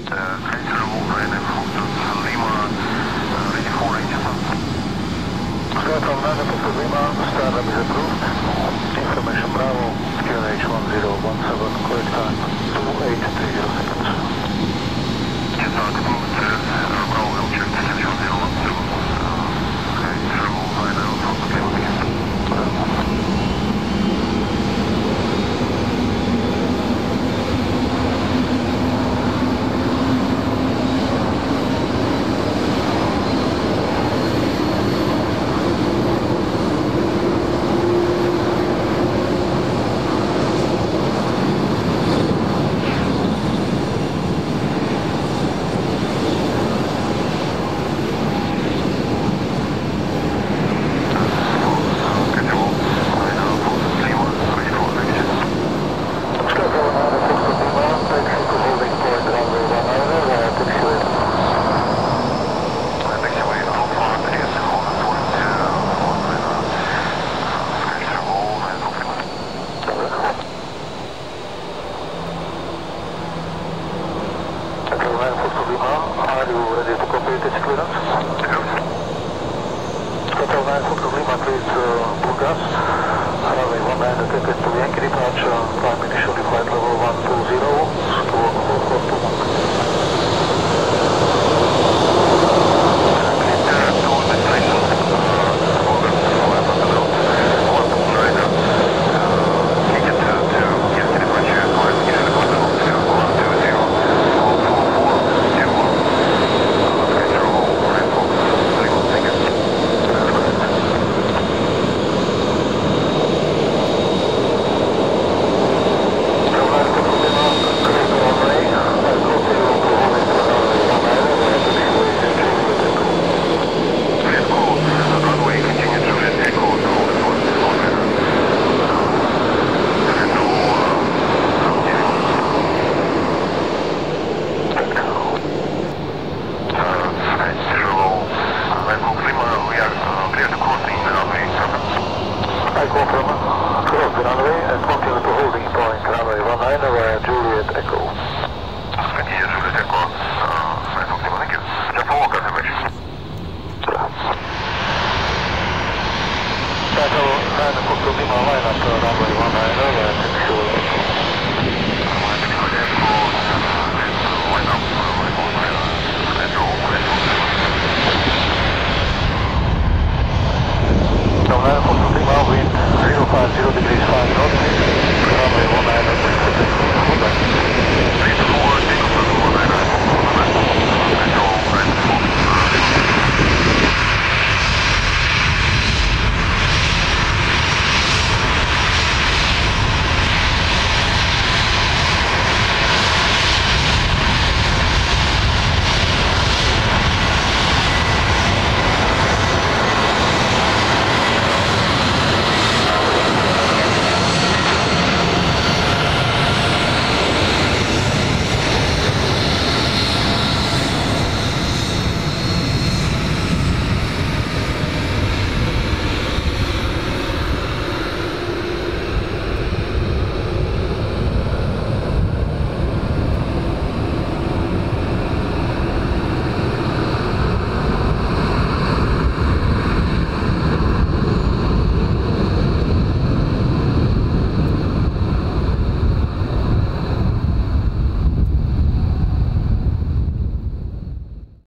Startup is approved. Information Bravo, QNH 1017, correct time 2830 seconds. Yes, approved. Bravo will check QNH 1017. Okay, travel by now, okay, Are you ready to complete its clearance? Hotel 9 Foxtrot Lima, please Burgas. Runway 19 ticket to Yankee departure, climb initially flight level 120.